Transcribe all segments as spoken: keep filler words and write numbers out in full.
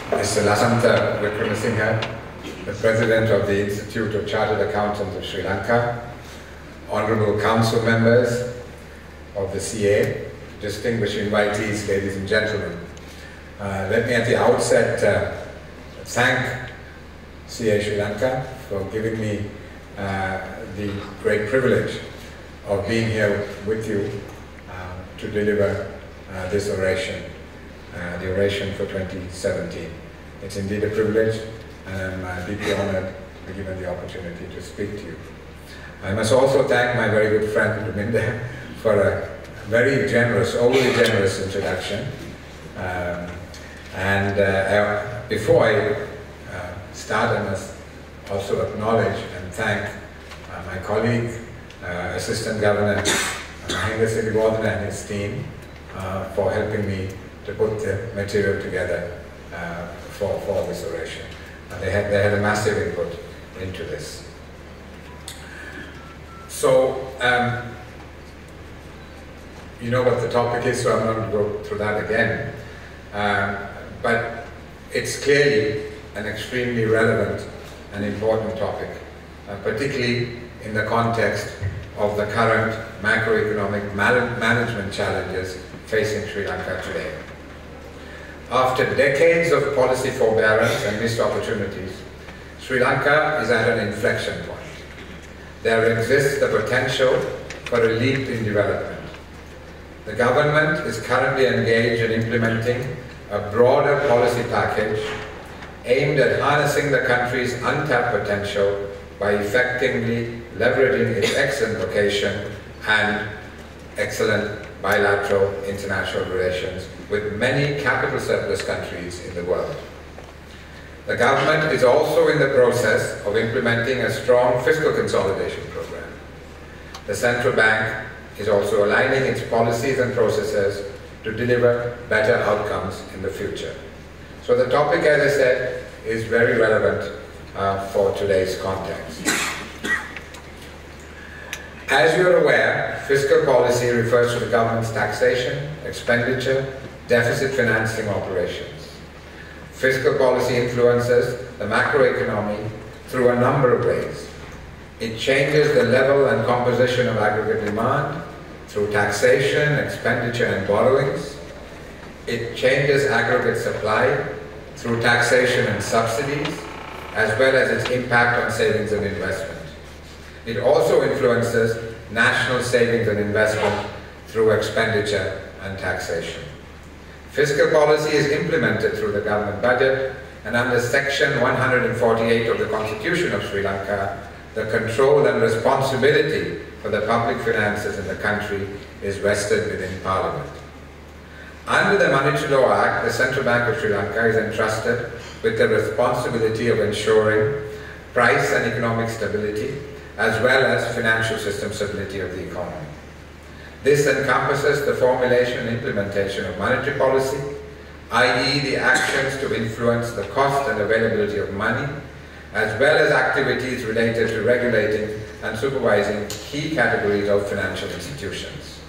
Mister Lasantha Wickramasinghe, the President of the Institute of Chartered Accountants of Sri Lanka, Honourable Council members of the C A, distinguished invitees, ladies and gentlemen. Uh, let me at the outset uh, thank C A Sri Lanka for giving me uh, the great privilege of being here with you uh, to deliver uh, this oration, uh, the oration for twenty seventeen. It's indeed a privilege, and I'm uh, deeply honoured to be given the opportunity to speak to you. I must also thank my very good friend Ruminda for a very generous, overly generous introduction. Um, and uh, I, before I uh, start, I must also acknowledge and thank uh, my colleague, uh, Assistant Governor Mahinda Sirivardhana and his team uh, for helping me to put the material together uh, for, for this oration. Uh, they, had, they had a massive input into this. So, um, you know what the topic is, so I'm not going to go through that again. Um, but it's clearly an extremely relevant and important topic, uh, particularly in the context of the current macroeconomic man management challenges facing Sri Lanka today. After decades of policy forbearance and missed opportunities, Sri Lanka is at an inflection point. There exists the potential for a leap in development. The government is currently engaged in implementing a broader policy package aimed at harnessing the country's untapped potential by effectively leveraging its excellent location and excellent bilateral international relations with many capital surplus countries in the world. The government is also in the process of implementing a strong fiscal consolidation program. The central bank is also aligning its policies and processes to deliver better outcomes in the future. So the topic, as I said, is very relevant uh, for today's context. As you are aware, fiscal policy refers to the government's taxation, expenditure, deficit financing operations. Fiscal policy influences the macroeconomy through a number of ways. It changes the level and composition of aggregate demand through taxation, expenditure and borrowings. It changes aggregate supply through taxation and subsidies, as well as its impact on savings and investment. It also influences national savings and investment through expenditure and taxation. Fiscal policy is implemented through the government budget, and under Section one hundred forty-eight of the Constitution of Sri Lanka, the control and responsibility for the public finances in the country is vested within Parliament. Under the Monetary Law Act, the Central Bank of Sri Lanka is entrusted with the responsibility of ensuring price and economic stability, as well as financial system stability of the economy. This encompasses the formulation and implementation of monetary policy, that is the actions to influence the cost and availability of money, as well as activities related to regulating and supervising key categories of financial institutions,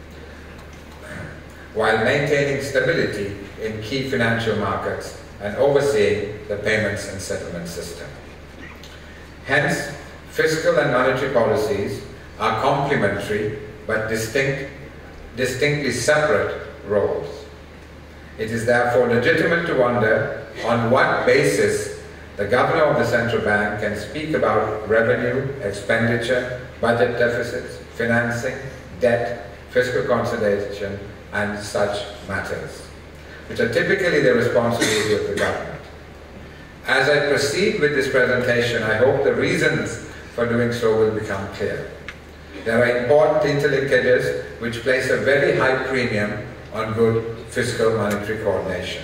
while maintaining stability in key financial markets and overseeing the payments and settlement system. Hence, fiscal and monetary policies are complementary but distinct, distinctly separate roles. It is therefore legitimate to wonder on what basis the governor of the central bank can speak about revenue, expenditure, budget deficits, financing, debt, fiscal consolidation, and such matters, which are typically the responsibility of the government. As I proceed with this presentation, I hope the reasons for doing so will become clear. There are important interlinkages which place a very high premium on good fiscal monetary coordination.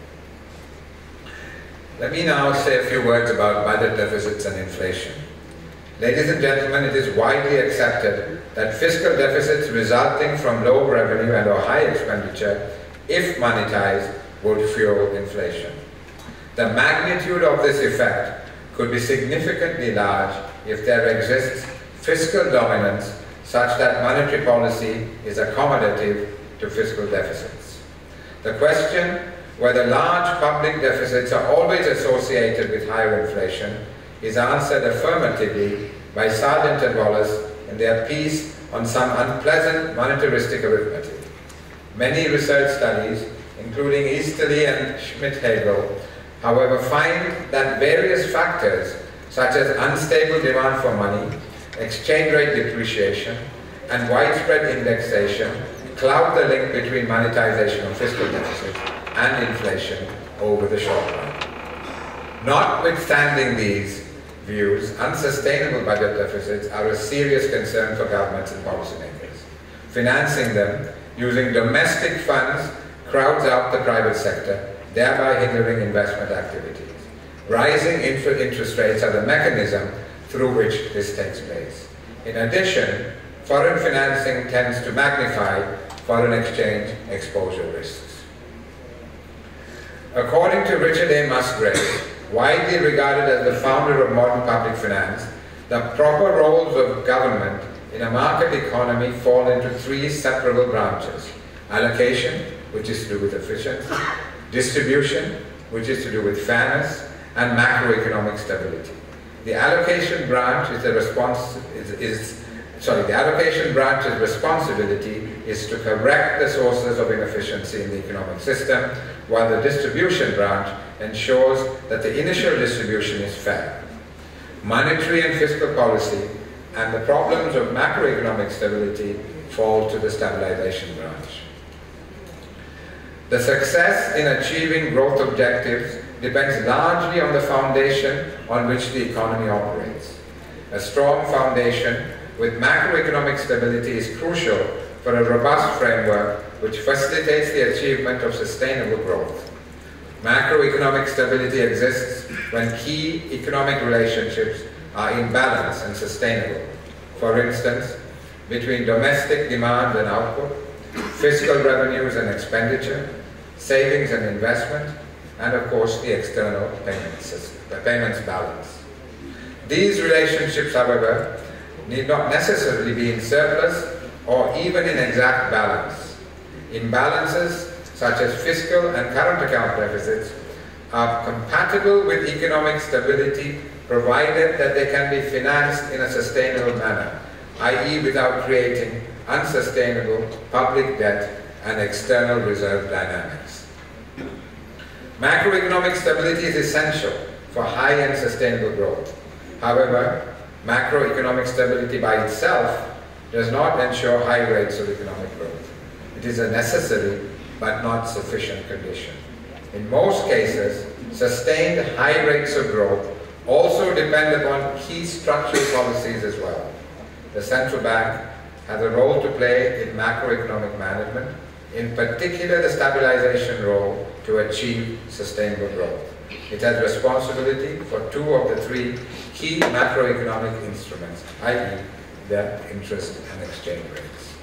Let me now say a few words about budget deficits and inflation. Ladies and gentlemen, it is widely accepted that fiscal deficits resulting from low revenue and or high expenditure, if monetized, would fuel inflation. The magnitude of this effect could be significantly large if there exists fiscal dominance such that monetary policy is accommodative to fiscal deficits. The question whether large public deficits are always associated with higher inflation is answered affirmatively by Sargent and Wallace in their piece on some unpleasant monetaristic arithmetic. Many research studies, including Easterly and Schmidt-Hagel, however, find that various factors such as unstable demand for money, exchange rate depreciation, and widespread indexation cloud the link between monetization of fiscal deficits and inflation over the short run. Notwithstanding these views, unsustainable budget deficits are a serious concern for governments and policymakers. Financing them using domestic funds crowds out the private sector, thereby hindering investment activities. Rising interest rates are the mechanism through which this takes place. In addition, foreign financing tends to magnify foreign exchange exposure risks. According to Richard A. Musgrave, widely regarded as the founder of modern public finance, the proper roles of government in a market economy fall into three separable branches: allocation, which is to do with efficiency; distribution, which is to do with fairness; and macroeconomic stability. The allocation branch is the response is, is sorry, the allocation branch's responsibility is to correct the sources of inefficiency in the economic system, while the distribution branch ensures that the initial distribution is fair. Monetary and fiscal policy and the problems of macroeconomic stability fall to the stabilization branch. The success in achieving growth objectives depends largely on the foundation on which the economy operates. A strong foundation with macroeconomic stability is crucial for a robust framework which facilitates the achievement of sustainable growth. Macroeconomic stability exists when key economic relationships are in balance and sustainable. For instance, between domestic demand and output, fiscal revenues and expenditure, savings and investment, and of course the external payments, the payments balance. These relationships, however, need not necessarily be in surplus or even in exact balance. Imbalances such as fiscal and current account deficits are compatible with economic stability provided that they can be financed in a sustainable manner, that is without creating unsustainable public debt and external reserve dynamics. Macroeconomic stability is essential for high and sustainable growth. However, macroeconomic stability by itself does not ensure high rates of economic growth. It is a necessary but not sufficient condition. In most cases, sustained high rates of growth also depend upon key structural policies as well. The central bank has a role to play in macroeconomic management, in particular the stabilization role to achieve sustainable growth. It has responsibility for two of the three key macroeconomic instruments, that is the interest and exchange rates.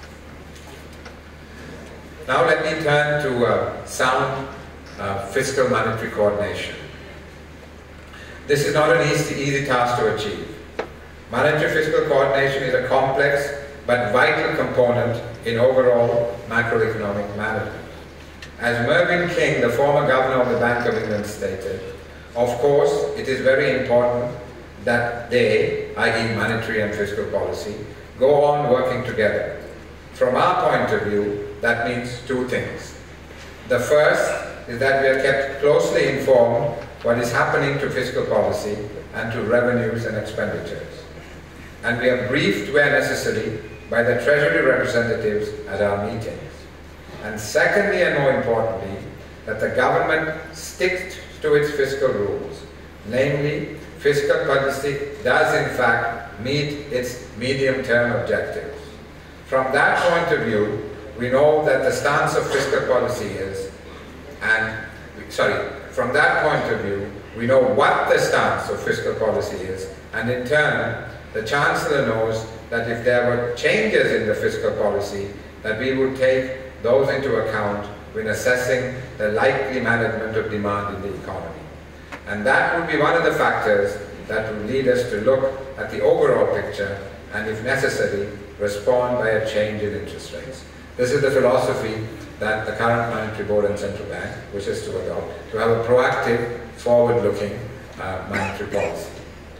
Now let me turn to uh, sound uh, fiscal monetary coordination. This is not an easy, easy task to achieve. Monetary fiscal coordination is a complex but vital component in overall macroeconomic management. As Mervyn King, the former governor of the Bank of England, stated, of course, it is very important that they, that is monetary and fiscal policy, go on working together. From our point of view, that means two things. The first is that we are kept closely informed what is happening to fiscal policy and to revenues and expenditures. And we are briefed where necessary by the Treasury representatives at our meetings. And secondly, and more importantly, that the government sticks to its fiscal rules. Namely, fiscal policy does in fact meet its medium-term objectives. From that point of view, we know that the stance of fiscal policy is, and, sorry, from that point of view, we know what the stance of fiscal policy is, and in turn, the Chancellor knows that if there were changes in the fiscal policy, that we would take those into account when assessing the likely management of demand in the economy. And that would be one of the factors that would lead us to look at the overall picture and, if necessary, respond by a change in interest rates. This is the philosophy that the current Monetary Board and Central Bank wishes to adopt, to have a proactive, forward-looking uh, monetary policy.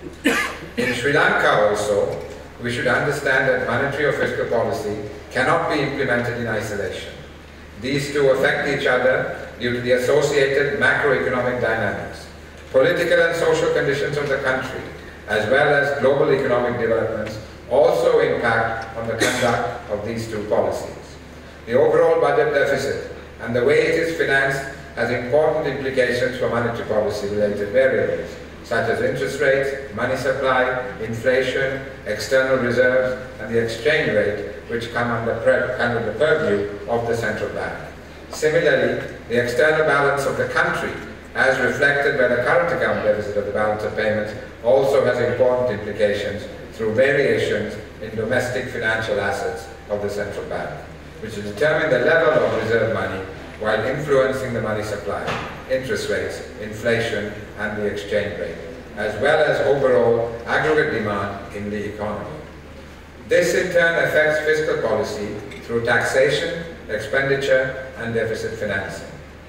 In Sri Lanka also, we should understand that monetary or fiscal policy cannot be implemented in isolation. These two affect each other due to the associated macroeconomic dynamics, political and social conditions of the country, as well as global economic developments also impact on the conduct of these two policies. The overall budget deficit and the way it is financed has important implications for monetary policy related variables, such as interest rates, money supply, inflation, external reserves, and the exchange rate, which come under, under the purview of the central bank. Similarly, the external balance of the country, as reflected by the current account deficit of the balance of payments, also has important implications through variations in domestic financial assets of the central bank, which will determine the level of reserve money while influencing the money supply, interest rates, inflation, and the exchange rate, as well as overall aggregate demand in the economy. This in turn affects fiscal policy through taxation, expenditure, and deficit financing.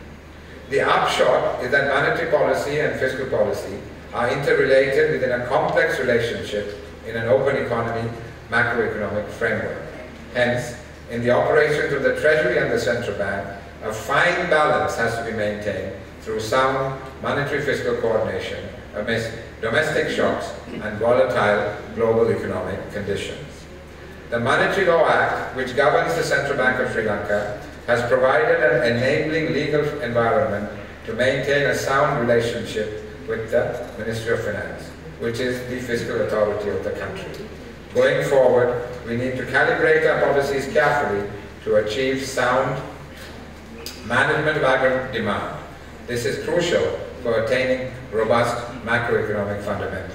The upshot is that monetary policy and fiscal policy are interrelated within a complex relationship in an open economy macroeconomic framework. Hence, in the operations of the Treasury and the Central Bank, a fine balance has to be maintained through sound monetary fiscal coordination amidst domestic shocks and volatile global economic conditions. The Monetary Law Act, which governs the Central Bank of Sri Lanka, has provided an enabling legal environment to maintain a sound relationship with the Ministry of Finance, which is the fiscal authority of the country. Going forward, we need to calibrate our policies carefully to achieve sound management of aggregate demand. This is crucial for attaining robust macroeconomic fundamentals.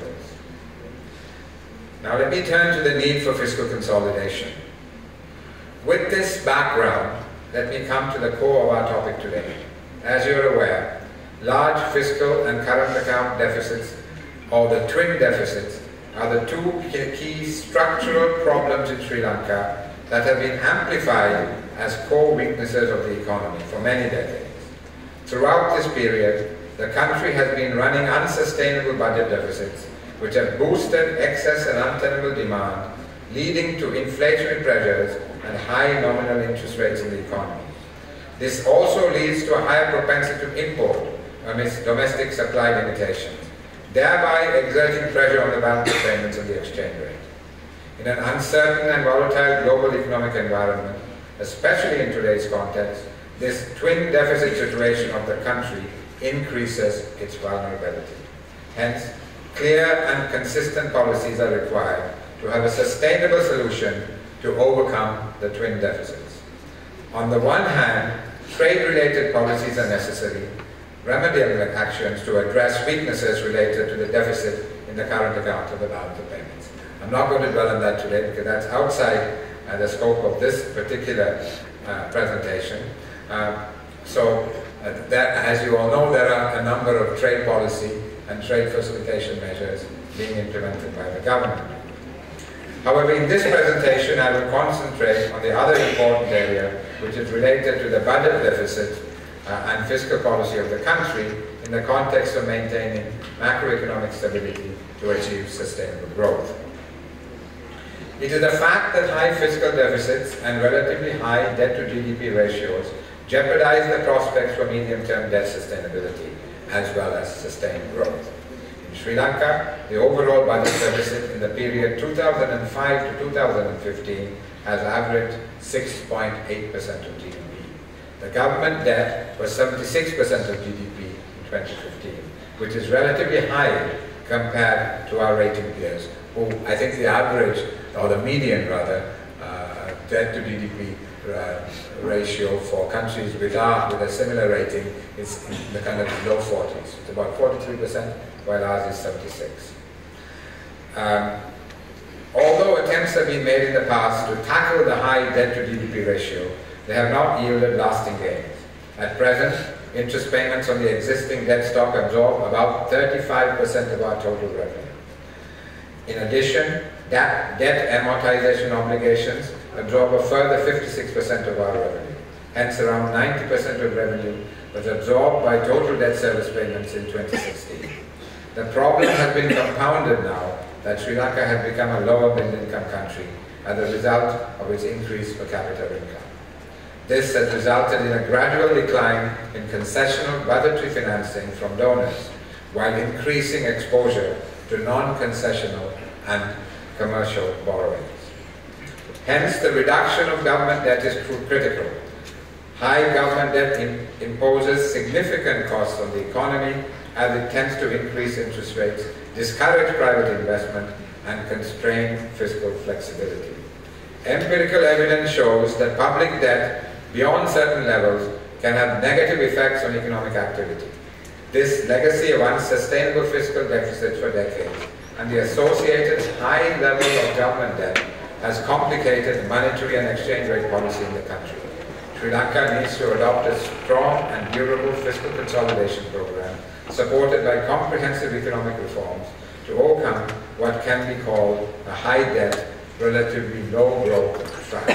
Now let me turn to the need for fiscal consolidation. With this background, let me come to the core of our topic today. As you're aware, large fiscal and current account deficits, or the twin deficits, are the two key structural problems in Sri Lanka that have been amplified as core weaknesses of the economy for many decades. Throughout this period, the country has been running unsustainable budget deficits, which have boosted excess and untenable demand, leading to inflationary pressures and high nominal interest rates in the economy. This also leads to a higher propensity to import amidst domestic supply limitations, thereby exerting pressure on the balance of payments and the exchange rate. In an uncertain and volatile global economic environment, especially in today's context, this twin deficit situation of the country increases its vulnerability. Hence, clear and consistent policies are required to have a sustainable solution to overcome the twin deficits. On the one hand, trade-related policies are necessary, remedial actions to address weaknesses related to the deficit in the current account of the balance of payments. I'm not going to dwell on that today because that's outside uh, the scope of this particular uh, presentation. Uh, so, uh, that, as you all know, there are a number of trade policy and trade facilitation measures being implemented by the government. However, in this presentation, I will concentrate on the other important area, which is related to the budget deficit uh, and fiscal policy of the country in the context of maintaining macroeconomic stability to achieve sustainable growth. It is a fact that high fiscal deficits and relatively high debt-to-G D P ratios jeopardize the prospects for medium-term debt sustainability as well as sustained growth. In Sri Lanka, the overall budget deficit in the period two thousand five to two thousand fifteen has averaged six point eight percent of G D P. The government debt was seventy-six percent of G D P in twenty fifteen, which is relatively high compared to our rating peers, who I think the average, or the median rather, uh, debt to G D P uh, ratio for countries with, our, with a similar rating is in the kind of low forties. It's about forty-three percent, while ours is seventy-six. Um, although attempts have been made in the past to tackle the high debt to G D P ratio, they have not yielded lasting gains. At present, interest payments on the existing debt stock absorb about thirty-five percent of our total revenue. In addition, debt, debt amortization obligations absorb a further fifty-six percent of our revenue. hence around ninety percent of revenue was absorbed by total debt service payments in twenty sixteen. The problem has been compounded now that Sri Lanka has become a lower middle income country as a result of its increased per capita income. This has resulted in a gradual decline in concessional budgetary financing from donors, while increasing exposure to non-concessional and commercial borrowings. Hence, the reduction of government debt is critical. High government debt in, imposes significant costs on the economy as it tends to increase interest rates, discourage private investment, and constrain fiscal flexibility. Empirical evidence shows that public debt beyond certain levels can have negative effects on economic activity. This legacy of unsustainable fiscal deficits for decades and the associated high level of government debt has complicated monetary and exchange rate policy in the country. Sri Lanka needs to adopt a strong and durable fiscal consolidation program supported by comprehensive economic reforms to overcome what can be called a high debt, relatively low growth track.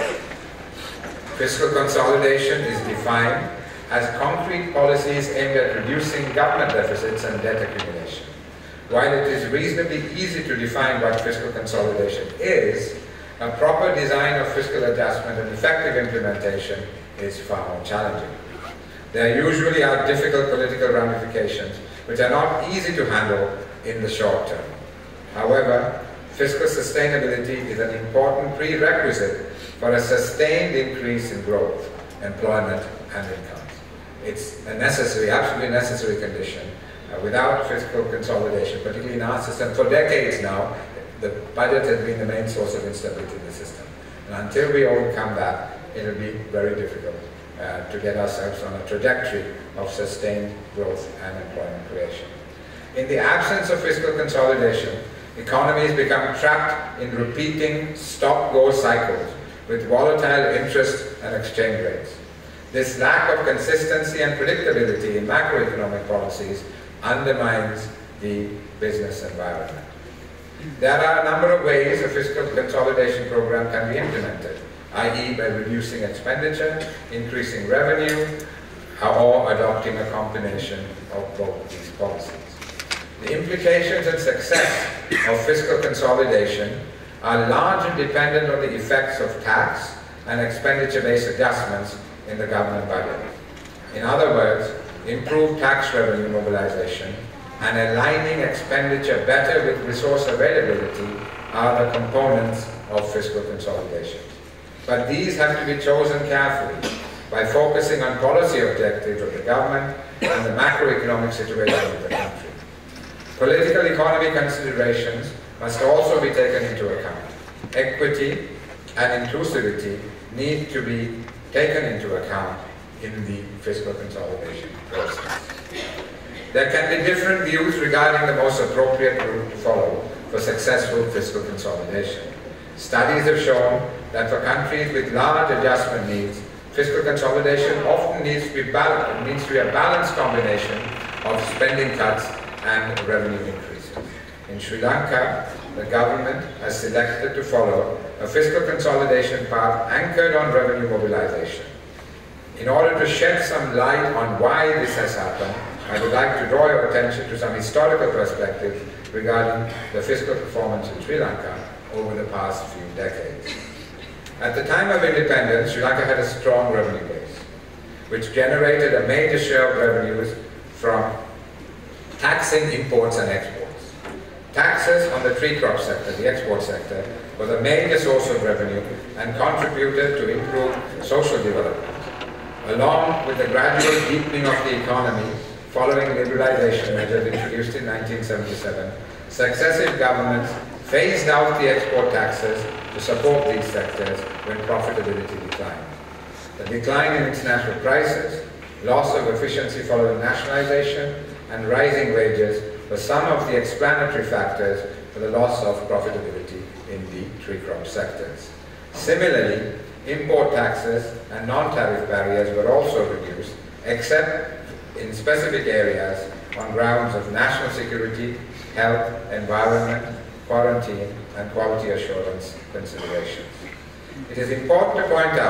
Fiscal consolidation is defined as concrete policies aimed at reducing government deficits and debt accumulation. While it is reasonably easy to define what fiscal consolidation is, a proper design of fiscal adjustment and effective implementation is far more challenging. There usually are difficult political ramifications which are not easy to handle in the short term. However, fiscal sustainability is an important prerequisite for a sustained increase in growth, employment, and incomes. It's a necessary, absolutely necessary condition. Uh, without fiscal consolidation, particularly in our system, for decades now, the budget has been the main source of instability in the system. And until we overcome that, it will be very difficult uh, to get ourselves on a trajectory of sustained growth and employment creation. In the absence of fiscal consolidation, economies become trapped in repeating stop-go cycles with volatile interest and exchange rates. This lack of consistency and predictability in macroeconomic policies undermines the business environment. There are a number of ways a fiscal consolidation program can be implemented, that is by reducing expenditure, increasing revenue, or adopting a combination of both these policies. The implications and success of fiscal consolidation are largely dependent on the effects of tax and expenditure-based adjustments in the government budget. In other words, improved tax revenue mobilization and aligning expenditure better with resource availability are the components of fiscal consolidation. But these have to be chosen carefully by focusing on policy objectives of the government and the macroeconomic situation of the country. Political economy considerations must also be taken into account. Equity and inclusivity need to be taken into account in the fiscal consolidation process. There can be different views regarding the most appropriate route to follow for successful fiscal consolidation. Studies have shown that for countries with large adjustment needs, fiscal consolidation often needs to be balanced, needs to be a balanced combination of spending cuts and revenue increases. In Sri Lanka, the government has selected to follow a fiscal consolidation path anchored on revenue mobilization. In order to shed some light on why this has happened, I would like to draw your attention to some historical perspectives regarding the fiscal performance in Sri Lanka over the past few decades. At the time of independence, Sri Lanka had a strong revenue base, which generated a major share of revenues from taxing imports and exports. Taxes on the tree crop sector, the export sector, was a major source of revenue and contributed to improved social development. Along with the gradual deepening of the economy following liberalization measures introduced in nineteen seventy-seven, successive governments phased out the export taxes to support these sectors when profitability declined. The decline in international prices, loss of efficiency following nationalization, and rising wages were some of the explanatory factors for the loss of profitability in the tree crop sectors. Similarly, import taxes and non-tariff barriers were also reduced, except in specific areas on grounds of national security, health, environment, quarantine, and quality assurance considerations. It is important to point out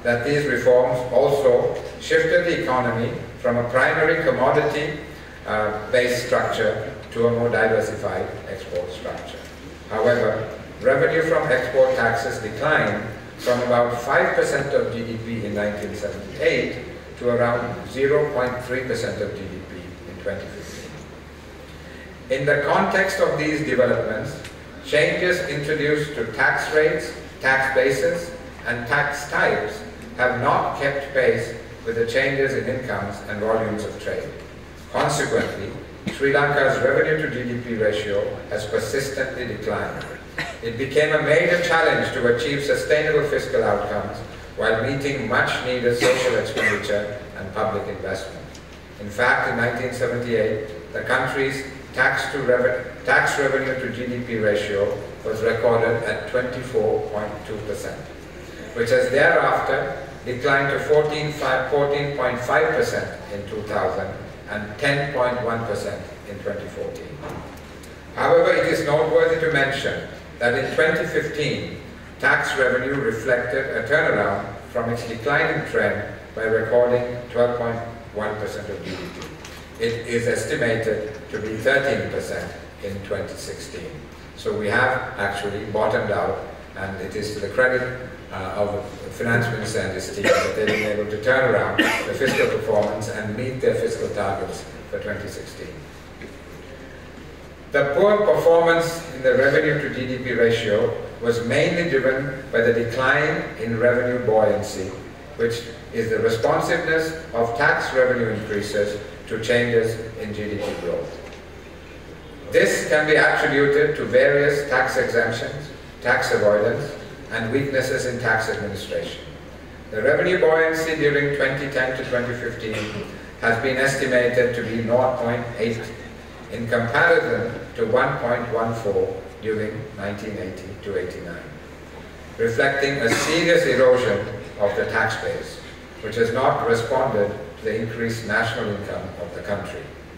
that these reforms also shifted the economy from a primary commodity-based uh, structure to a more diversified export structure. However, revenue from export taxes declined from about five percent of G D P in nineteen seventy-eight to around zero point three percent of G D P in twenty fifteen. In the context of these developments, changes introduced to tax rates, tax bases, and tax types have not kept pace with the changes in incomes and volumes of trade. Consequently, Sri Lanka's revenue to G D P ratio has persistently declined. It became a major challenge to achieve sustainable fiscal outcomes while meeting much-needed social expenditure and public investment. In fact, in nineteen seventy-eight, the country's tax, to revenue, tax revenue to G D P ratio was recorded at twenty-four point two percent, which has thereafter declined to fourteen point five percent in two thousand and ten point one percent in twenty fourteen. However, it is noteworthy to mention that in twenty fifteen, tax revenue reflected a turnaround from its declining trend by recording twelve point one percent of G D P. It is estimated to be thirteen percent in twenty sixteen. So we have actually bottomed out, and it is to the credit uh, of the Finance Minister and his team that they've been able to turn around the fiscal performance and meet their fiscal targets for twenty sixteen. The poor performance in the revenue to G D P ratio was mainly driven by the decline in revenue buoyancy, which is the responsiveness of tax revenue increases to changes in G D P growth. This can be attributed to various tax exemptions, tax avoidance, and weaknesses in tax administration. The revenue buoyancy during twenty ten to twenty fifteen has been estimated to be zero point eight in comparison to one point one four during nineteen eighty to eighty-nine, reflecting a serious erosion of the tax base, which has not responded to the increased national income of the country.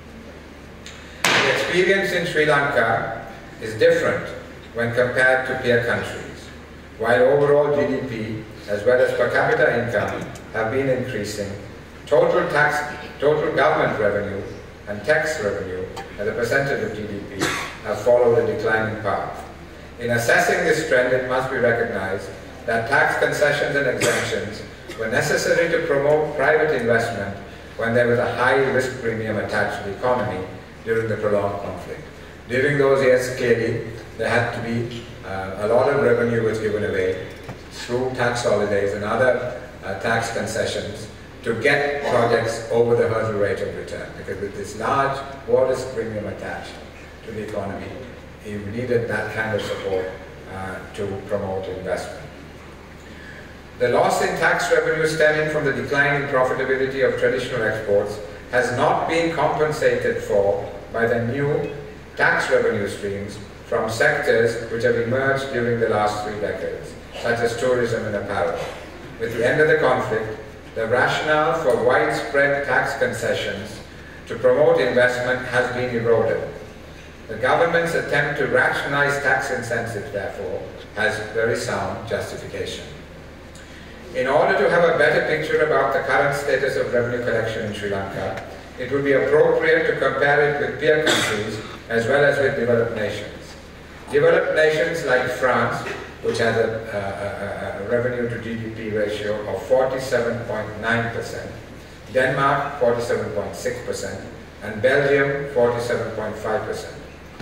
The experience in Sri Lanka is different when compared to peer countries. While overall G D P as well as per capita income have been increasing, total tax, total government revenue and tax revenue as a percentage of G D P have followed a declining path. In assessing this trend, it must be recognized that tax concessions and exemptions were necessary to promote private investment when there was a high risk premium attached to the economy during the prolonged conflict. During those years, clearly, there had to be uh, a lot of revenue was given away through tax holidays and other uh, tax concessions to get projects over the hurdle rate of return. Because with this large war risk premium attached to the economy, you needed that kind of support uh, to promote investment. The loss in tax revenue stemming from the decline in profitability of traditional exports has not been compensated for by the new tax revenue streams from sectors which have emerged during the last three decades, such as tourism and apparel. With the end of the conflict, the rationale for widespread tax concessions to promote investment has been eroded. The government's attempt to rationalize tax incentives, therefore, has very sound justification. In order to have a better picture about the current status of revenue collection in Sri Lanka, it would be appropriate to compare it with peer countries as well as with developed nations. Developed nations like France, which has a, a, a revenue to G D P ratio of forty-seven point nine percent, Denmark forty-seven point six percent, and Belgium forty-seven point five percent.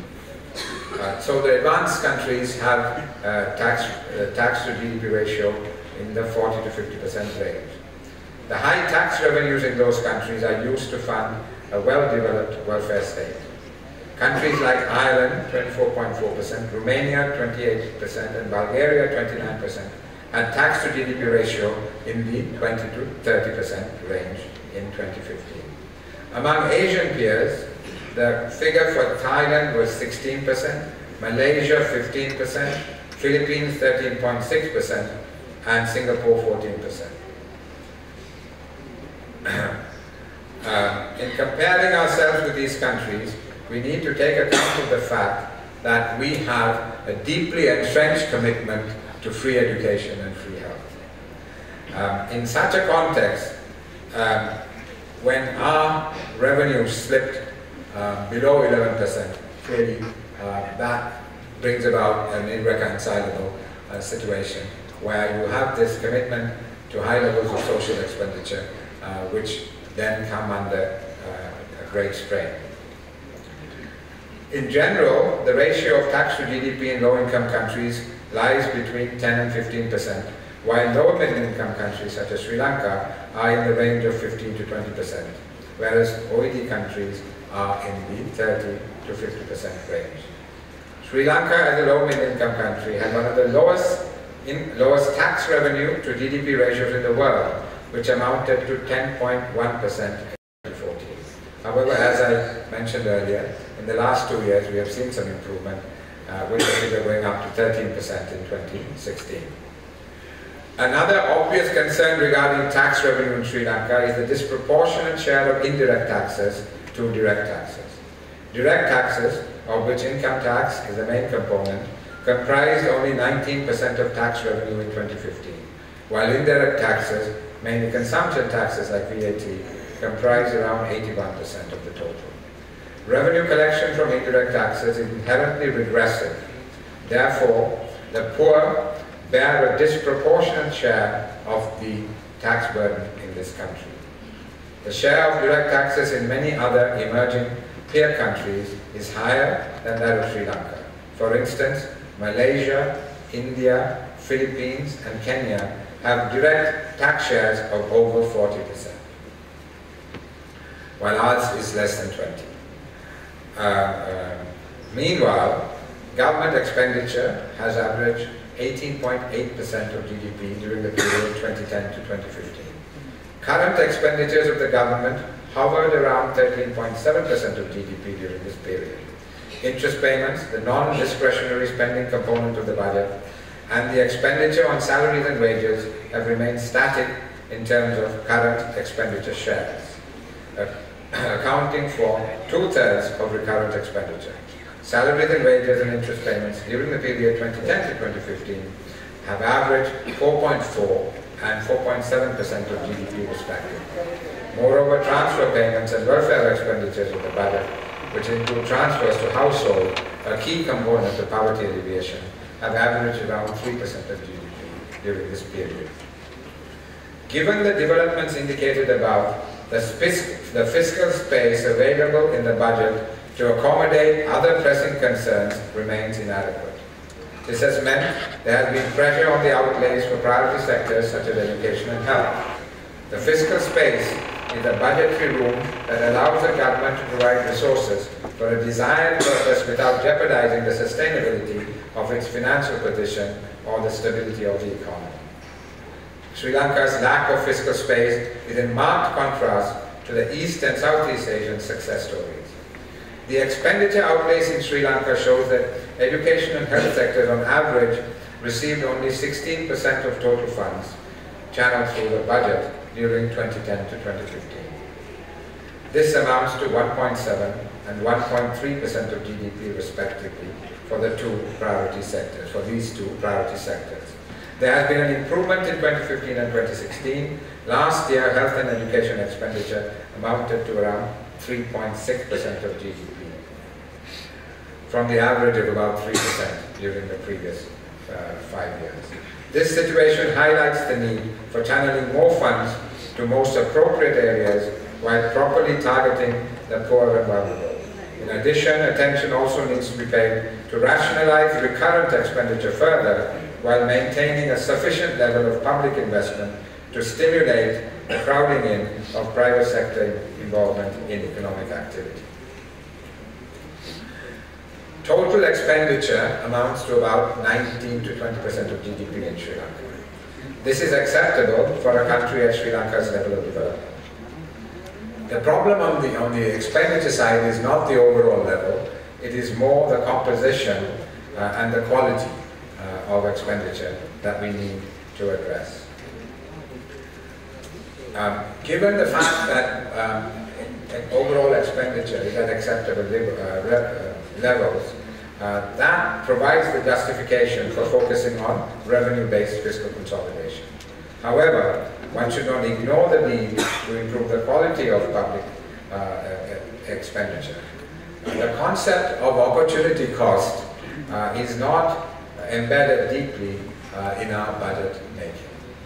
Uh, so the advanced countries have uh, tax, uh, tax to G D P ratio in the forty to fifty percent range. The high tax revenues in those countries are used to fund a well-developed welfare state. Countries like Ireland, twenty-four point four percent, Romania, twenty-eight percent, and Bulgaria, twenty-nine percent, had tax to G D P ratio in the twenty to thirty percent range in twenty fifteen. Among Asian peers, the figure for Thailand was sixteen percent, Malaysia fifteen percent, Philippines thirteen point six percent, and Singapore fourteen percent. uh, in comparing ourselves with these countries, we need to take account of the fact that we have a deeply entrenched commitment to free education and free health. Um, in such a context, um, when our revenue slipped uh, below eleven percent, clearly uh, that brings about an irreconcilable uh, situation where you have this commitment to high levels of social expenditure, uh, which then come under uh, a great strain. In general, the ratio of tax to G D P in low-income countries lies between ten and fifteen percent, while lower middle-income countries such as Sri Lanka are in the range of fifteen to twenty percent, whereas O E C D countries are in the thirty to fifty percent range. Sri Lanka, as a low middle-income country, had one of the lowest, in, lowest tax revenue to G D P ratios in the world, which amounted to ten point one percent in twenty fourteen. However, as I mentioned earlier, in the last two years we have seen some improvement, uh, with the figure going up to thirteen percent in twenty sixteen. Another obvious concern regarding tax revenue in Sri Lanka is the disproportionate share of indirect taxes to direct taxes. Direct taxes, of which income tax is the main component, comprised only nineteen percent of tax revenue in twenty fifteen, while indirect taxes, mainly consumption taxes like V A T, comprise around eighty-one percent of the total. Revenue collection from indirect taxes is inherently regressive. Therefore, the poor bear a disproportionate share of the tax burden in this country. The share of direct taxes in many other emerging peer countries is higher than that of Sri Lanka. For instance, Malaysia, India, Philippines, and Kenya have direct tax shares of over forty percent, while ours is less than twenty. Uh, uh, meanwhile, government expenditure has averaged eighteen point eight percent of G D P during the period twenty ten to twenty fifteen. Current expenditures of the government hovered around thirteen point seven percent of G D P during this period. Interest payments, the non-discretionary spending component of the budget, and the expenditure on salaries and wages have remained static in terms of current expenditure shares, uh, accounting for two-thirds of recurrent expenditure. Salaries and wages and interest payments during the period twenty ten to twenty fifteen have averaged four point four and four point seven percent of G D P respectively. Moreover, transfer payments and welfare expenditures of the budget, which include transfers to households, a key component of poverty alleviation, have averaged around three percent of G D P during this period. Given the developments indicated above, the, the fiscal space available in the budget to accommodate other pressing concerns remains inadequate. This has meant there has been pressure on the outlays for priority sectors such as education and health. The fiscal space is a budgetary room that allows the government to provide resources for a desired purpose without jeopardizing the sustainability of its financial position or the stability of the economy. Sri Lanka's lack of fiscal space is in marked contrast to the East and Southeast Asian success stories. The expenditure outlays in Sri Lanka shows that education and health sectors on average received only sixteen percent of total funds channeled through the budget during twenty ten to twenty fifteen. This amounts to one point seven and one point three percent of G D P respectively for the two priority sectors, for these two priority sectors. There has been an improvement in twenty fifteen and twenty sixteen. Last year, health and education expenditure amounted to around three point six percent of G D P, from the average of about three percent during the previous uh, five years. This situation highlights the need for channeling more funds to most appropriate areas while properly targeting the poor and vulnerable. In addition, attention also needs to be paid to rationalize recurrent expenditure further while maintaining a sufficient level of public investment to stimulate the crowding in of private sector involvement in economic activity. Total expenditure amounts to about nineteen to twenty percent of G D P in Sri Lanka. This is acceptable for a country at Sri Lanka's level of development. The problem on the, on the expenditure side is not the overall level, it is more the composition uh, and the quality uh, of expenditure that we need to address. Um, given the fact that um, in, in overall expenditure is at acceptable uh, uh, levels, uh, that provides the justification for focusing on revenue-based fiscal consolidation. However, one should not ignore the need to improve the quality of public uh, expenditure. The concept of opportunity cost uh, is not embedded deeply uh, in our budget making.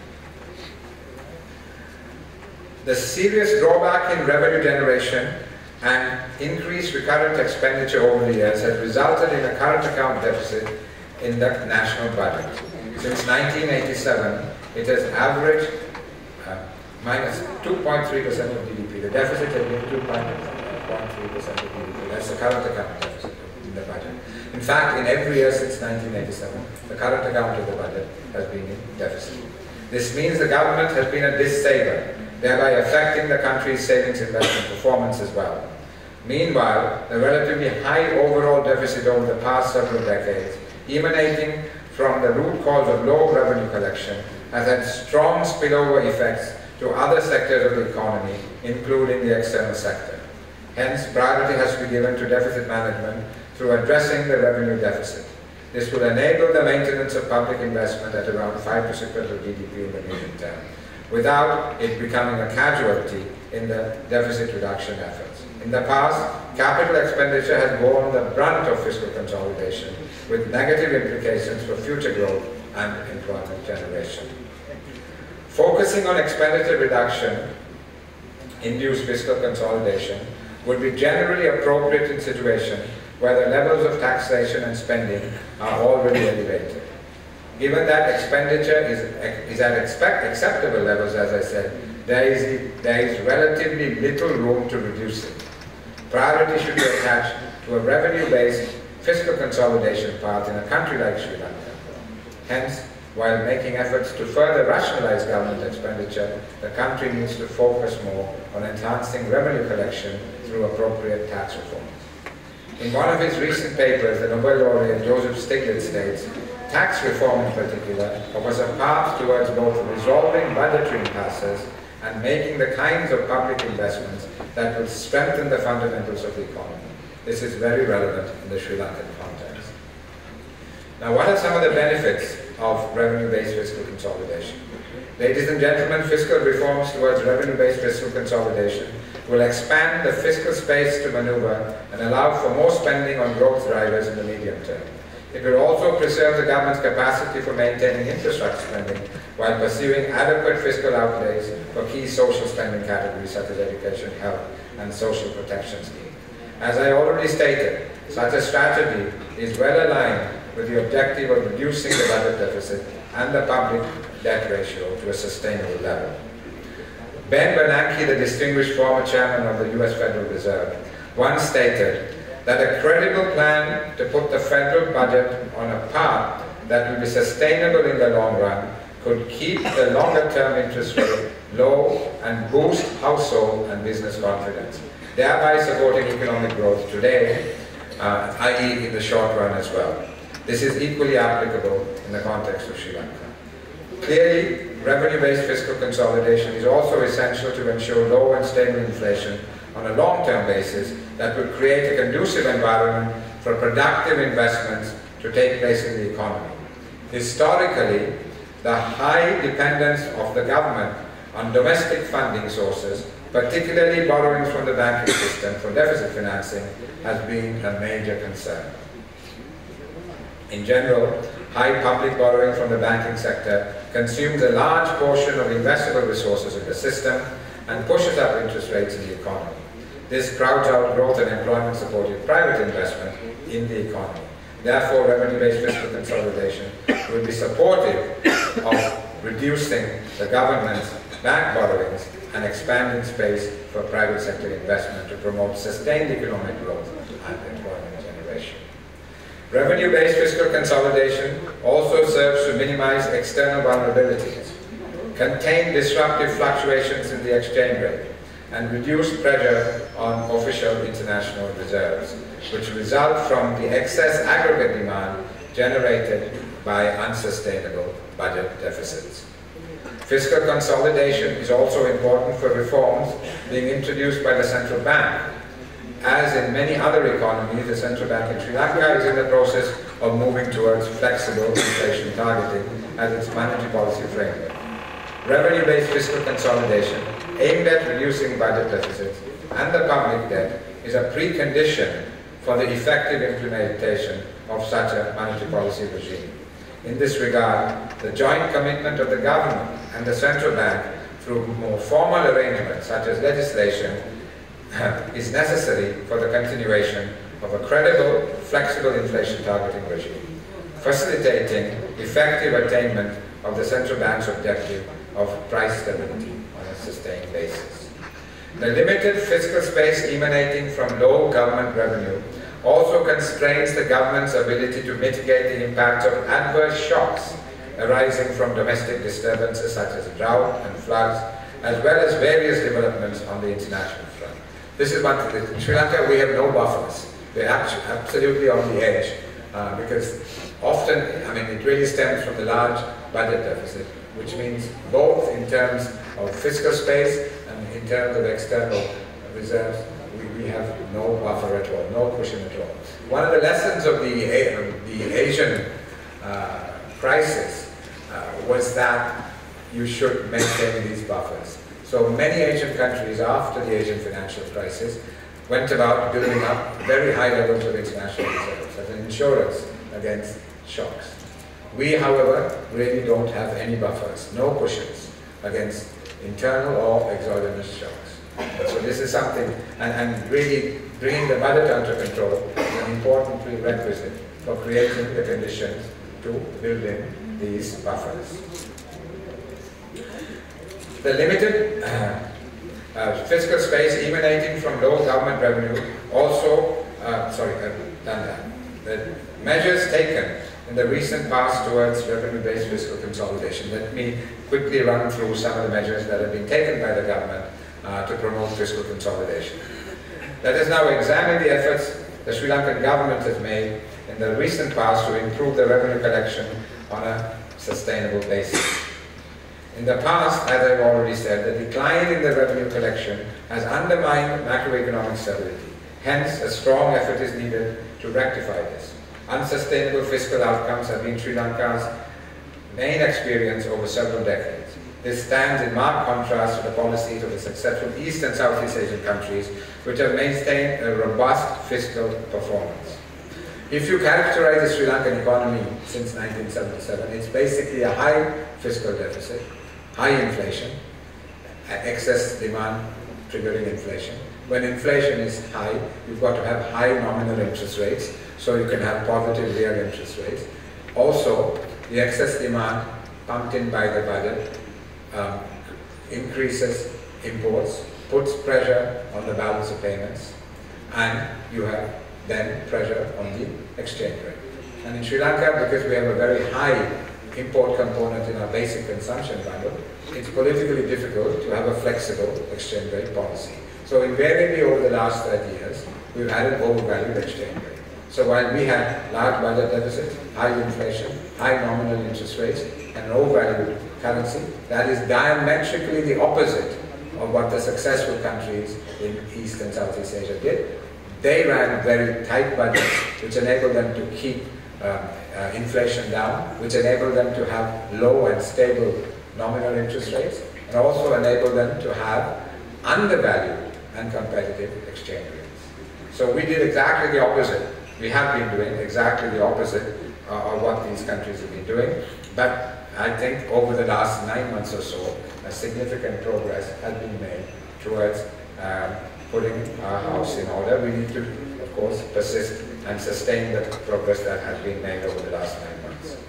The serious drawback in revenue generation and increased recurrent expenditure over the years has resulted in a current account deficit in the national budget. Since nineteen eighty-seven, it has averaged uh, minus two point three percent of G D P. The deficit has been two point three percent of G D P. That's the current account deficit in the budget. In fact, in every year since nineteen eighty-seven, the current account of the budget has been in deficit. This means the government has been a dis-saver, thereby affecting the country's savings investment performance as well. Meanwhile, the relatively high overall deficit over the past several decades, emanating from the root cause of low revenue collection, has had strong spillover effects to other sectors of the economy, including the external sector. Hence, priority has to be given to deficit management through addressing the revenue deficit. This will enable the maintenance of public investment at around five percent of G D P in the medium term, without it becoming a casualty in the deficit reduction efforts. In the past, capital expenditure has borne the brunt of fiscal consolidation, with negative implications for future growth and employment generation. Focusing on expenditure reduction induced fiscal consolidation would be generally appropriate in situations where the levels of taxation and spending are already elevated. Given that expenditure is, is at expect, acceptable levels, as I said, there is, there is relatively little room to reduce it. Priority should be attached to a revenue-based fiscal consolidation path in a country like Sri Lanka. Hence, while making efforts to further rationalize government expenditure, the country needs to focus more on enhancing revenue collection through appropriate tax reforms. In one of his recent papers, the Nobel laureate Joseph Stiglitz states, tax reform in particular offers a path towards both resolving budgetary impasses and making the kinds of public investments that will strengthen the fundamentals of the economy. This is very relevant in the Sri Lankan context. Now, what are some of the benefits of revenue-based fiscal consolidation? Ladies and gentlemen, fiscal reforms towards revenue-based fiscal consolidation will expand the fiscal space to maneuver and allow for more spending on growth drivers in the medium term. It will also preserve the government's capacity for maintaining infrastructure spending while pursuing adequate fiscal outlays for key social spending categories such as education, health, and social protection schemes. As I already stated, such a strategy is well aligned with the objective of reducing the budget deficit and the public debt ratio to a sustainable level. Ben Bernanke, the distinguished former chairman of the U S Federal Reserve, once stated that a credible plan to put the federal budget on a path that will be sustainable in the long run could keep the longer-term interest rate low and boost household and business confidence, thereby supporting economic growth today, uh, that is in the short run as well. This is equally applicable in the context of Sri Lanka. Clearly, revenue-based fiscal consolidation is also essential to ensure low and stable inflation on a long-term basis that will create a conducive environment for productive investments to take place in the economy. Historically, the high dependence of the government on domestic funding sources, particularly borrowings from the banking system for deficit financing, has been a major concern. In general, high public borrowing from the banking sector consumes a large portion of investable resources in the system and pushes up interest rates in the economy. This crowds out growth and employment-supported private investment in the economy. Therefore, revenue-based fiscal consolidation will be supportive of reducing the government's bank borrowings and expanding space for private sector investment to promote sustained economic growth and employment generation. Revenue-based fiscal consolidation also serves to minimize external vulnerabilities, contain disruptive fluctuations in the exchange rate, and reduce pressure on official international reserves, which result from the excess aggregate demand generated by unsustainable budget deficits. Fiscal consolidation is also important for reforms being introduced by the central bank. As in many other economies, the central bank in Sri Lanka is in the process of moving towards flexible inflation targeting as its monetary policy framework. revenue-based fiscal consolidation aimed at reducing budget deficits and the public debt is a precondition for the effective implementation of such a monetary policy regime. In this regard, the joint commitment of the government and the central bank through more formal arrangements such as legislation is necessary for the continuation of a credible, flexible inflation targeting regime, facilitating effective attainment of the central bank's objective of price stability on a sustained basis. The limited fiscal space emanating from low government revenue also constrains the government's ability to mitigate the impacts of adverse shocks arising from domestic disturbances such as drought and floods, as well as various developments on the international front. This is one thing. In Sri Lanka, we have no buffers. We're absolutely on the edge uh, because often, I mean, it really stems from the large budget deficit, which means both in terms of fiscal space and in terms of external reserves, we, we have no buffer at all, no cushion at all. One of the lessons of the, of the Asian uh, crisis uh, was that you should maintain these buffers. So many Asian countries after the Asian financial crisis went about building up very high levels of international reserves as an insurance against shocks. We, however, really don't have any buffers, no cushions against internal or exogenous shocks. And so this is something, and, and really bringing the budget under control is an important prerequisite for creating the conditions to build in these buffers. The limited uh, uh, fiscal space emanating from low government revenue also, uh, sorry, I've done that. The measures taken in the recent past towards revenue-based fiscal consolidation. Let me quickly run through some of the measures that have been taken by the government uh, to promote fiscal consolidation. Let us now examine the efforts the Sri Lankan government has made in the recent past to improve the revenue collection on a sustainable basis. In the past, as I've already said, the decline in the revenue collection has undermined macroeconomic stability. Hence, a strong effort is needed to rectify this. Unsustainable fiscal outcomes have been Sri Lanka's main experience over several decades. This stands in marked contrast to the policies of the successful East and Southeast Asian countries, which have maintained a robust fiscal performance. If you characterize the Sri Lankan economy since nineteen seventy-seven, it's basically a high fiscal deficit, high inflation, excess demand triggering inflation. When inflation is high, you've got to have high nominal interest rates, so you can have positive real interest rates. Also, the excess demand pumped in by the budget um, increases imports, puts pressure on the balance of payments, and you have then pressure on the exchange rate. And in Sri Lanka, because we have a very high import component in our basic consumption bundle, it's politically difficult to have a flexible exchange rate policy. So invariably over the last thirty years, we've had an overvalued exchange rate. So while we had large budget deficits, high inflation, high nominal interest rates, and an overvalued currency, that is diametrically the opposite of what the successful countries in East and Southeast Asia did. They ran very tight budgets, which enabled them to keep um, uh, inflation down, which enabled them to have low and stable nominal interest rates, and also enabled them to have undervalued and competitive exchange rates. So we did exactly the opposite. We have been doing exactly the opposite uh, of what these countries have been doing, but I think over the last nine months or so, a significant progress has been made towards um, putting our house in order. We need to, of course, persist and sustain the progress that has been made over the last nine months.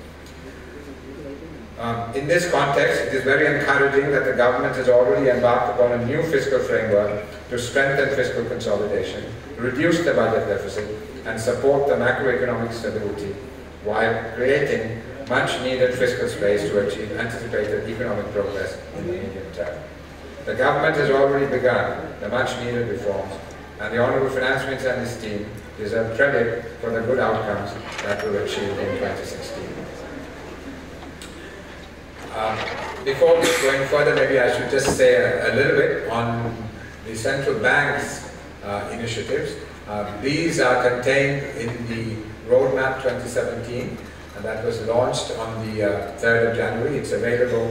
Um, in this context, it is very encouraging that the government has already embarked upon a new fiscal framework to strengthen fiscal consolidation, reduce the budget deficit, and support the macroeconomic stability while creating much needed fiscal space to achieve anticipated economic progress in the medium term. The government has already begun the much needed reforms, and the Honourable Finance Minister and his team deserve credit for the good outcomes that were achieved in twenty sixteen. Um, before going further, maybe I should just say a, a little bit on the central bank's uh, initiatives. Uh, these are contained in the Roadmap twenty seventeen, and that was launched on the uh, third of January. It's available uh,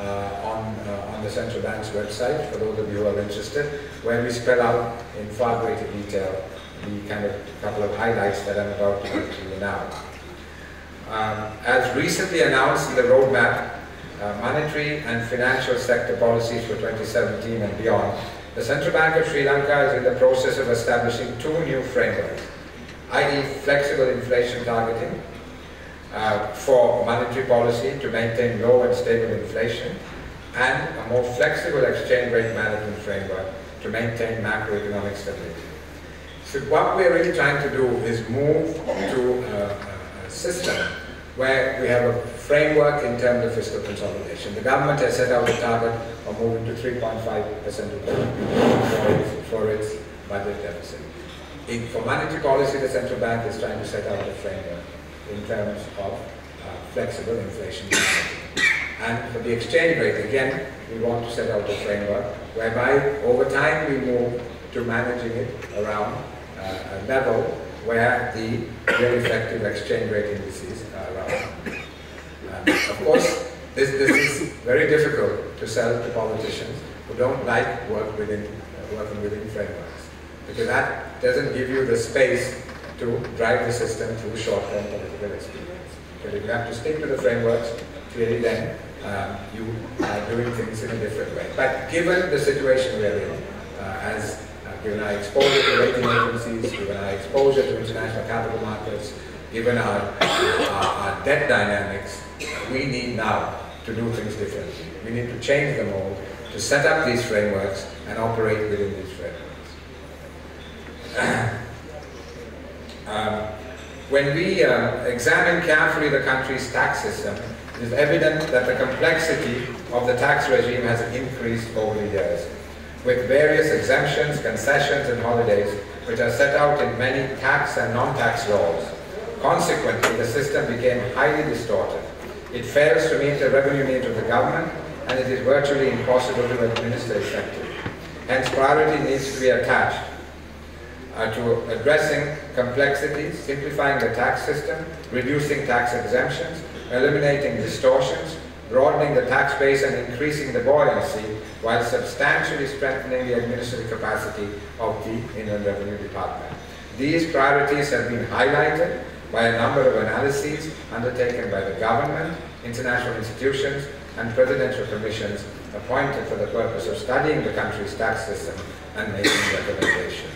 uh, on, uh, on the central bank's website, for those of you who are interested, where we spell out in far greater detail the kind of couple of highlights that I'm about to give to you now. Um, as recently announced in the roadmap, uh, monetary and financial sector policies for twenty seventeen and beyond, the Central Bank of Sri Lanka is in the process of establishing two new frameworks, that is flexible inflation targeting uh, for monetary policy to maintain low and stable inflation, and a more flexible exchange rate management framework to maintain macroeconomic stability. So what we're really trying to do is move to a, a system where we have a framework in terms of fiscal consolidation. The government has set out a target of moving to three point five percent of G D P for its budget deficit. In, for monetary policy, the central bank is trying to set out a framework in terms of uh, flexible inflation management. And for the exchange rate, again, we want to set out a framework whereby over time we move to managing it around uh, a level where the real effective exchange rate indices are around. Um, of course, this, this is very difficult to sell to politicians who don't like work within, uh, working within frameworks, because that doesn't give you the space to drive the system through short-term political experience. But if you have to stick to the frameworks, clearly then um, you are doing things in a different way. But given the situation we're in, uh, as given our exposure to rating agencies, given our exposure to international capital markets, given our, our, our debt dynamics, we need now to do things differently. We need to change the mold, to set up these frameworks and operate within these frameworks. um, when we uh, examine carefully the country's tax system, it is evident that the complexity of the tax regime has increased over the years, with various exemptions, concessions, and holidays which are set out in many tax and non-tax laws. Consequently, the system became highly distorted. It fails to meet the revenue needs of the government, and it is virtually impossible to administer effectively. Hence, priority needs to be attached uh, to addressing complexities, simplifying the tax system, reducing tax exemptions, eliminating distortions, broadening the tax base and increasing the buoyancy, while substantially strengthening the administrative capacity of the Inland Revenue Department. These priorities have been highlighted by a number of analyses undertaken by the government, international institutions, and presidential commissions appointed for the purpose of studying the country's tax system and making recommendations.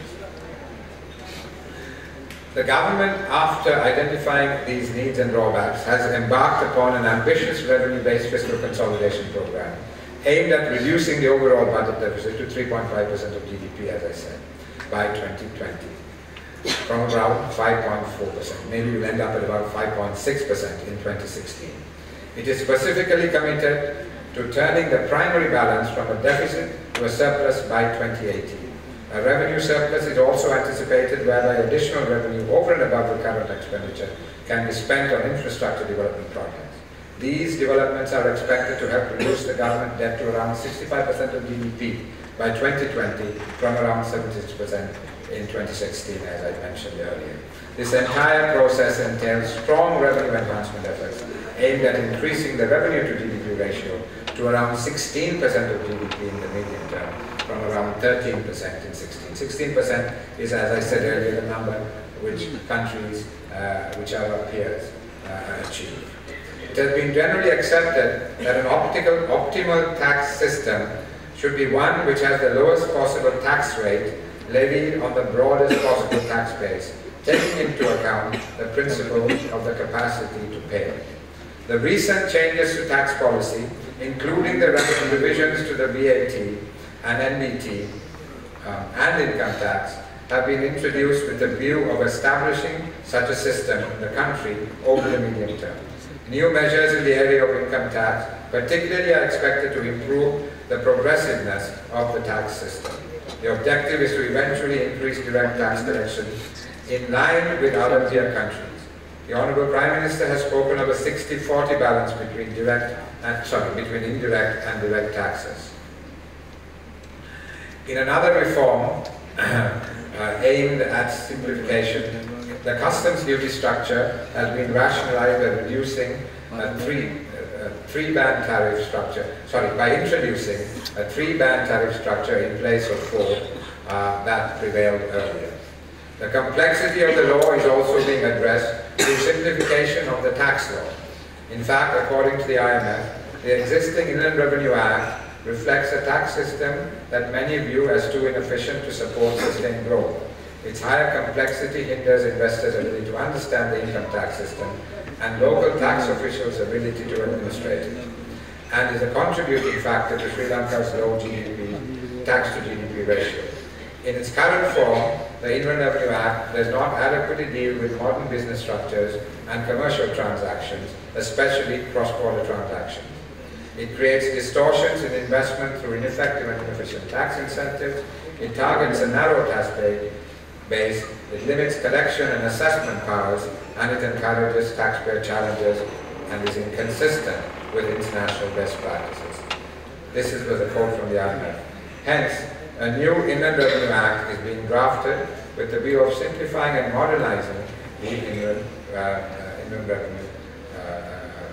The government, after identifying these needs and drawbacks, has embarked upon an ambitious revenue-based fiscal consolidation program aimed at reducing the overall budget deficit to three point five percent of G D P, as I said, by twenty twenty, from around five point four percent. Maybe we'll end up at about five point six percent in twenty sixteen. It is specifically committed to turning the primary balance from a deficit to a surplus by twenty eighteen. A revenue surplus is also anticipated, whereby additional revenue over and above the current expenditure can be spent on infrastructure development projects. These developments are expected to help reduce the government debt to around sixty-five percent of G D P by twenty twenty from around seventy-six percent in twenty sixteen, as I mentioned earlier. This entire process entails strong revenue enhancement efforts aimed at increasing the revenue to G D P ratio to around sixteen percent of G D P in the medium term, from around thirteen percent in sixteen. sixteen percent is, as I said earlier, the number which countries, uh, which are our peers, uh, achieve. It has been generally accepted that an optical, optimal tax system should be one which has the lowest possible tax rate levied on the broadest possible tax base, taking into account the principle of the capacity to pay. The recent changes to tax policy, including the revisions to the V A T and N B T um, and income tax, have been introduced with the view of establishing such a system in the country over the medium term. New measures in the area of income tax particularly are expected to improve the progressiveness of the tax system. The objective is to eventually increase direct tax collection in line with other peer countries. The Honourable Prime Minister has spoken of a sixty forty balance between direct and sorry, between indirect and direct taxes. In another reform uh, aimed at simplification, the customs duty structure has been rationalized by reducing uh, three, uh, three-band tariff structure, sorry, by introducing a three-band tariff structure in place of four uh, that prevailed earlier. The complexity of the law is also being addressed through simplification of the tax law. In fact, according to the I M F, the existing Inland Revenue Act reflects a tax system that many view as too inefficient to support sustained growth. Its higher complexity hinders investors' ability to understand the income tax system and local tax officials' ability to administrate it, and is a contributing factor to Sri Lanka's low G D P, tax to G D P ratio. In its current form, the Inland Revenue Act does not adequately deal with modern business structures and commercial transactions, especially cross-border transactions. It creates distortions in investment through ineffective and inefficient tax incentives. It targets a narrow tax base. It limits collection and assessment powers, and it encourages taxpayer challenges and is inconsistent with international best practices. This is with a quote from the I M F. Hence, a new Inland Revenue Act is being drafted with the view of simplifying and modernizing the Inland, uh, uh, Inland Revenue uh,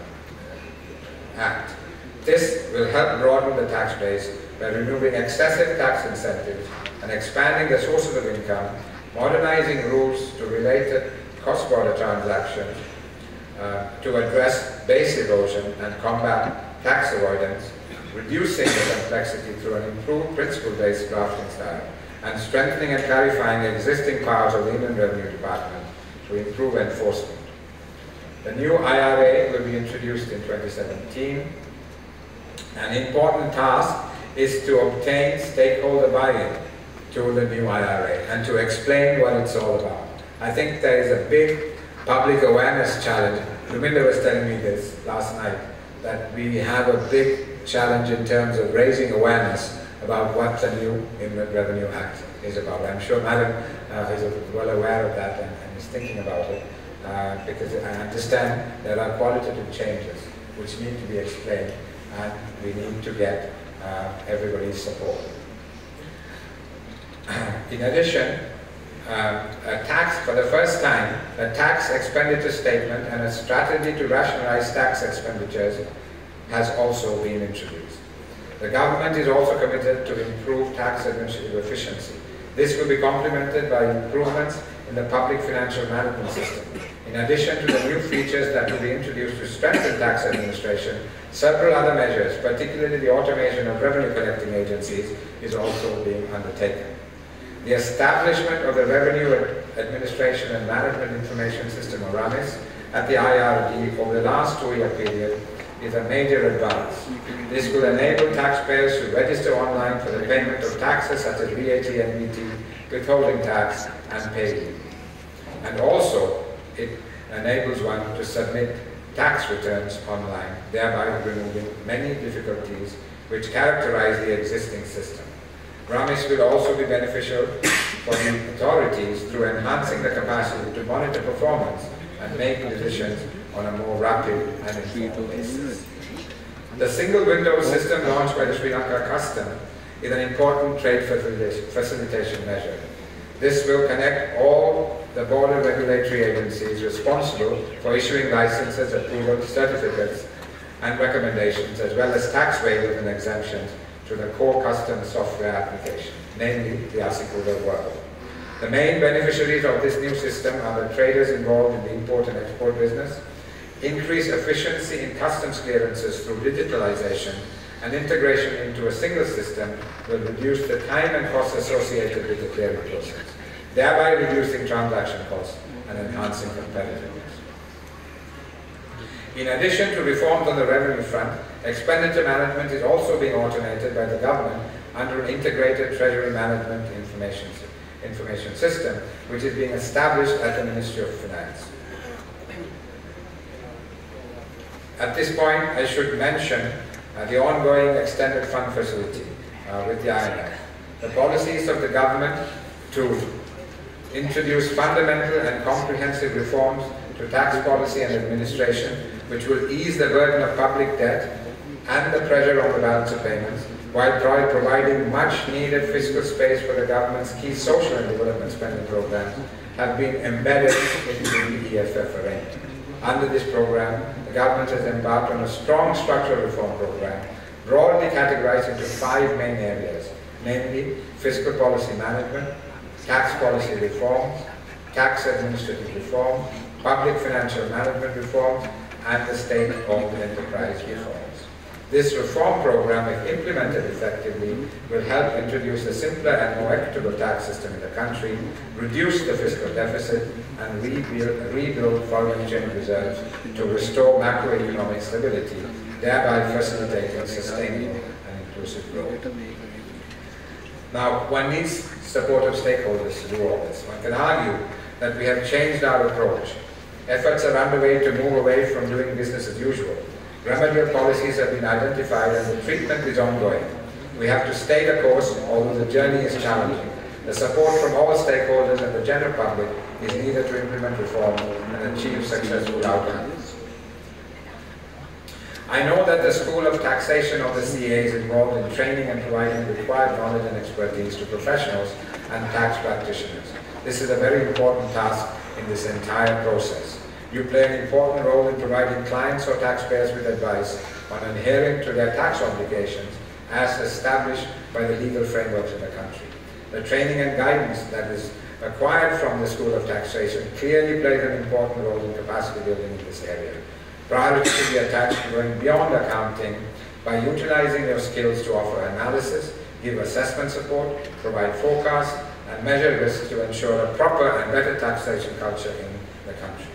Act. This will help broaden the tax base by removing excessive tax incentives and expanding the sources of income, modernizing rules to related cross-border transactions uh, to address base erosion and combat tax avoidance, reducing the complexity through an improved principle-based drafting style, and strengthening and clarifying existing powers of the Inland Revenue Department to improve enforcement. The new I R A will be introduced in twenty seventeen. An important task is to obtain stakeholder buy-in to the new I R A and to explain what it's all about. I think there is a big public awareness challenge. Luminda was telling me this last night, that we have a big challenge in terms of raising awareness about what the new Inland Revenue Act is about. I'm sure Madam uh, is well aware of that and, and is thinking about it, uh, because I understand there are qualitative changes which need to be explained, and we need to get uh, everybody's support. In addition, uh, a tax, for the first time, a tax expenditure statement and a strategy to rationalize tax expenditures has also been introduced. The government is also committed to improve tax administrative efficiency. This will be complemented by improvements in the public financial management system. In addition to the new features that will be introduced to strengthen tax administration, several other measures, particularly the automation of revenue collecting agencies, is also being undertaken. The establishment of the Revenue Administration and Management Information System, or RAMIS, at the I R D over the last two-year period is a major advance. This will enable taxpayers to register online for the payment of taxes such as V A T, N V T, withholding tax, and pay. And also, it enables one to submit tax returns online, thereby removing many difficulties which characterize the existing system. RAMIS will also be beneficial for the authorities through enhancing the capacity to monitor performance and make decisions on a more rapid and informed basis. The single window system launched by the Sri Lanka Custom is an important trade facilitation measure. This will connect all the border regulatory agencies responsible for issuing licenses, approvals, certificates, and recommendations, as well as tax waivers and exemptions to the core customs software application, namely the Asikuda world. The main beneficiaries of this new system are the traders involved in the import and export business. Increased efficiency in customs clearances through digitalization and integration into a single system will reduce the time and costs associated with the clearing process, thereby reducing transaction costs and enhancing competitiveness. In addition to reforms on the revenue front, expenditure management is also being automated by the government under an integrated treasury management information, information system, which is being established at the Ministry of Finance. At this point, I should mention uh, the ongoing extended fund facility uh, with the I M F. The policies of the government to introduce fundamental and comprehensive reforms to tax policy and administration, which will ease the burden of public debt and the pressure on the balance of payments, while providing much needed fiscal space for the government's key social and development spending programs, have been embedded into the E F F arrangement. Under this program, the government has embarked on a strong structural reform program, broadly categorized into five main areas, namely fiscal policy management, tax policy reforms, tax administrative reform, public financial management reforms, and the state-owned enterprise reforms. This reform program, if implemented effectively, will help introduce a simpler and more equitable tax system in the country, reduce the fiscal deficit, and rebuild, rebuild foreign exchange reserves to restore macroeconomic stability, thereby facilitating sustainable and inclusive growth. Now, one needs support of stakeholders to do all this. One can argue that we have changed our approach. Efforts are underway to move away from doing business as usual. Remedial policies have been identified and the treatment is ongoing. We have to stay the course, although the journey is challenging. The support from all stakeholders and the general public is needed to implement reform and achieve successful outcomes. I know that the School of Taxation of the C A is involved in training and providing required knowledge and expertise to professionals and tax practitioners. This is a very important task in this entire process. You play an important role in providing clients or taxpayers with advice on adhering to their tax obligations as established by the legal frameworks in the country. The training and guidance that is acquired from the School of Taxation clearly plays an important role in capacity building in this area. Priority should be attached to going beyond accounting by utilizing your skills to offer analysis, give assessment support, provide forecasts, and measure risks to ensure a proper and better taxation culture in the country.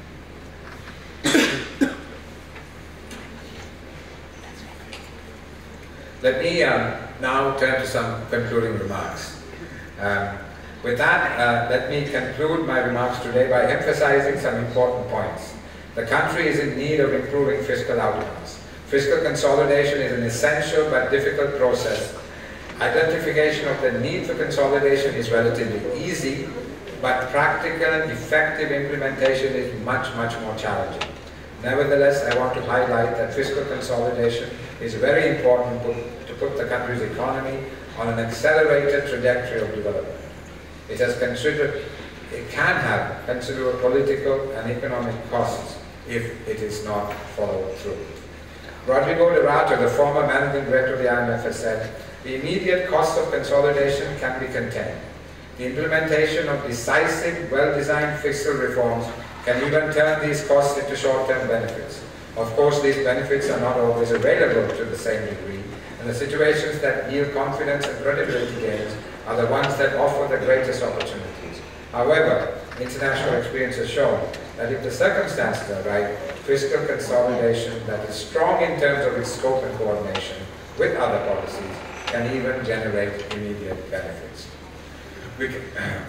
Let me um, now turn to some concluding remarks. Um, with that, uh, let me conclude my remarks today by emphasizing some important points. The country is in need of improving fiscal outcomes. Fiscal consolidation is an essential but difficult process. Identification of the need for consolidation is relatively easy, but practical and effective implementation is much, much more challenging. Nevertheless, I want to highlight that fiscal consolidation is very important to put the country's economy on an accelerated trajectory of development. It has considered, it can have considerable political and economic costs if it is not followed through. Rodrigo Durato, the former managing director of the I M F, has said, the immediate costs of consolidation can be contained. The implementation of decisive, well-designed fiscal reforms can even turn these costs into short-term benefits. Of course, these benefits are not always available to the same degree, and the situations that yield confidence and credibility gains are the ones that offer the greatest opportunities. However, international experience has shown that if the circumstances are right, fiscal consolidation that is strong in terms of its scope and coordination with other policies can even generate immediate benefits. We can,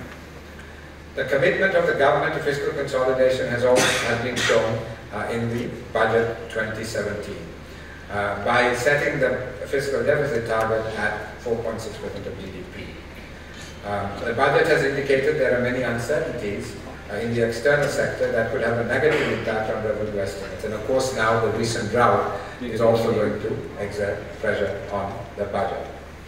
the commitment of the government to fiscal consolidation has also has been shown uh, in the budget twenty seventeen uh, by setting the fiscal deficit target at four point six percent of G D P. Um, the budget has indicated there are many uncertainties uh, in the external sector that could have a negative impact on revenue estimates. And of course now the recent drought is also going to exert pressure on the budget.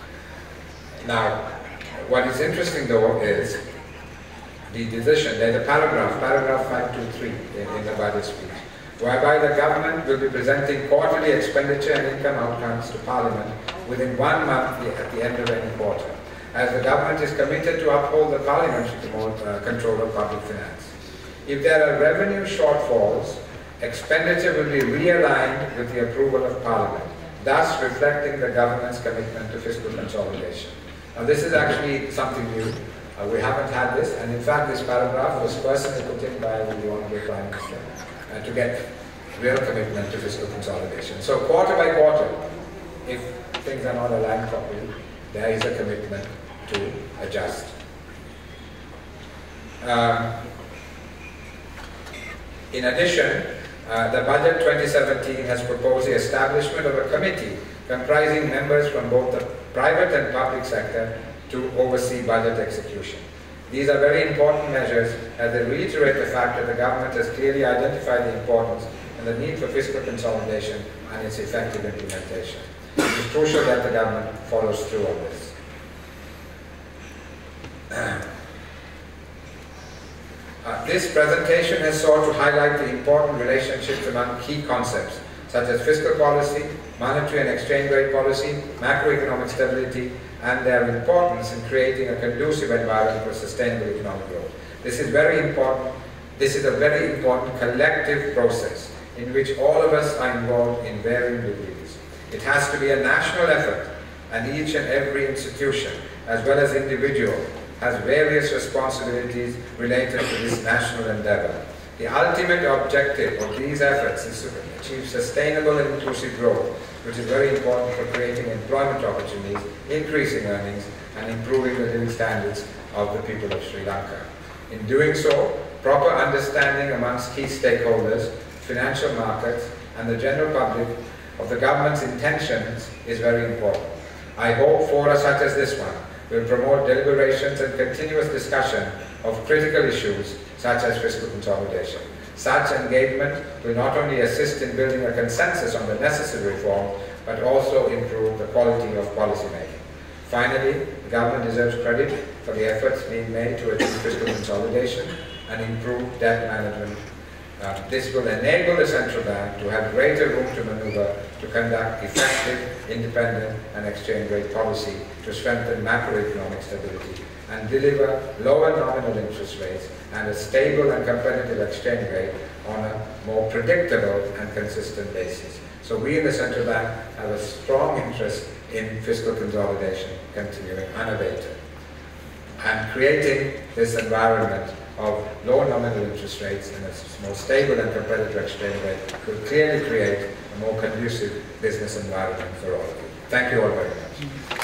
Now, what is interesting though is the decision, there's a paragraph, paragraph five two three in, in the budget speech, whereby the government will be presenting quarterly expenditure and income outcomes to Parliament within one month at the end of any quarter, as the government is committed to uphold the parliamentary uh, control of public finance. If there are revenue shortfalls, expenditure will be realigned with the approval of Parliament, thus reflecting the government's commitment to fiscal consolidation. Now this is actually something new. Uh, we haven't had this, and in fact this paragraph was personally put in by the Honourable Prime Minister uh, to get real commitment to fiscal consolidation. So quarter by quarter, if things are not aligned properly, there is a commitment to adjust. Um, in addition, uh, the budget twenty seventeen has proposed the establishment of a committee comprising members from both the private and public sector to oversee budget execution. These are very important measures as they reiterate the fact that the government has clearly identified the importance and the need for fiscal consolidation and its effective implementation. It is crucial that the government follows through on this. Uh, this presentation has sought to highlight the important relationships among key concepts such as fiscal policy, monetary and exchange rate policy, macroeconomic stability, and their importance in creating a conducive environment for sustainable economic growth. This is very important. This is a very important collective process in which all of us are involved in varying degrees. It has to be a national effort, and each and every institution, as well as individual, has various responsibilities related to this national endeavor. The ultimate objective of these efforts is to achieve sustainable and inclusive growth, which is very important for creating employment opportunities, increasing earnings, and improving the living standards of the people of Sri Lanka. In doing so, proper understanding amongst key stakeholders, financial markets, and the general public of the government's intentions is very important. I hope fora such as this one will promote deliberations and continuous discussion of critical issues such as fiscal consolidation. Such engagement will not only assist in building a consensus on the necessary reform, but also improve the quality of policy making. Finally, the government deserves credit for the efforts being made to achieve fiscal consolidation and improve debt management. Uh, this will enable the central bank to have greater room to maneuver to conduct effective, independent and exchange rate policy to strengthen macroeconomic stability and deliver lower nominal interest rates and a stable and competitive exchange rate on a more predictable and consistent basis. So we in the central bank have a strong interest in fiscal consolidation continuing unabated. And creating this environment of low nominal interest rates and a more stable and competitive exchange rate will clearly create a more conducive business environment for all of you. Thank you all very much.